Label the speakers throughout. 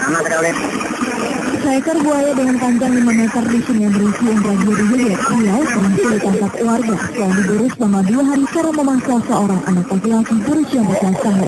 Speaker 1: Sama sekali.
Speaker 2: Seekor buaya dengan panjang 5 meter di Sungai Berisi Indragiri Hilir Riau berhasil ditangkap warga setelah diburu selama 2 hari karena memaksa seorang anak laki-laki berusia 14 tahun.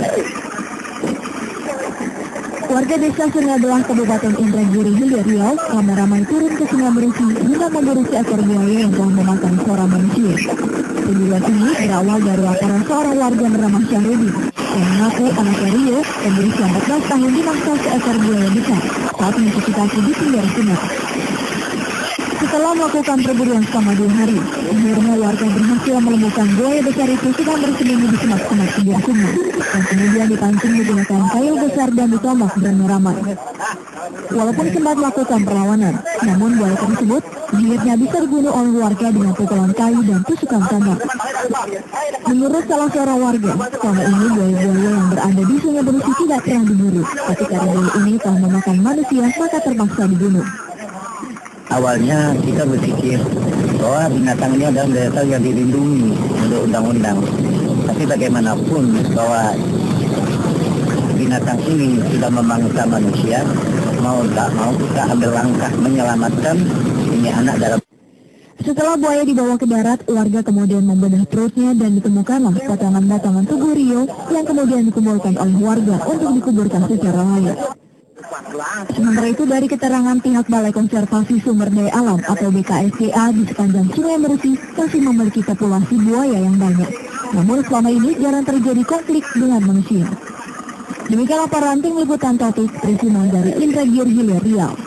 Speaker 2: Warga desa Sungai Belah Kabupaten Indragiri Hilir Riau ramai-ramai turun ke Sungai Berisi guna memburu seekor buaya yang telah memakan seorang manusia. Pemburuan ini berawal dari laporan seorang warga bernama Syahrudin yang mengaku anaknya Rio yang berusia 14 tahun dimaksa seekor buaya besar saat mencuci kaki di pinggir sungai. Setelah melakukan perburuan selama 2 hari, akhirnya warga berhasil menemukan buaya besar itu sedang bersembunyi di semak-semak pinggir sungai dan kemudian dipancing menggunakan kail besar dan ditombak beramai-ramai. Walaupun sempat melakukan perlawanan, namun buaya tersebut akhirnya bisa dibunuh oleh warga dengan pukulan kayu dan tusukan tombak. Menurut salah seorang warga, selama ini buaya-buaya yang berada di Sungai Berisi tidak pernah diburu, tapi karena buaya ini telah memakan manusia maka terpaksa dibunuh.
Speaker 1: Awalnya kita berpikir bahwa binatang ini adalah binatang yang dilindungi menurut undang-undang. Tapi bagaimanapun bahwa binatang ini sudah memangsa manusia, mau tak mau kita ambil langkah menyelamatkan ini anak dalam.
Speaker 2: Setelah buaya dibawa ke darat, warga kemudian membedah perutnya dan ditemukanlah potongan-potongan tubuh Rio yang kemudian dikumpulkan oleh warga untuk dikuburkan secara layak. Sementara itu dari keterangan pihak Balai Konservasi Sumber Daya Alam atau BKSDA di sepanjang Sungai Berisi masih memiliki populasi buaya yang banyak. Namun selama ini jarang terjadi konflik dengan manusia. Demikian laporan tim liputan Taufik Prisima dari Indragiri Hilir Riau.